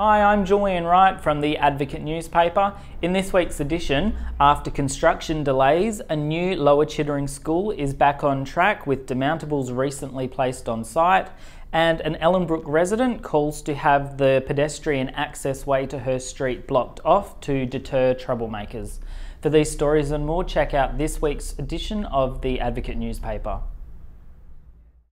Hi, I'm Julian Wright from the Advocate newspaper. In this week's edition, after construction delays, a new Lower Chittering school is back on track with demountables recently placed on site, and an Ellenbrook resident calls to have the pedestrian access way to her street blocked off to deter troublemakers. For these stories and more, check out this week's edition of the Advocate newspaper.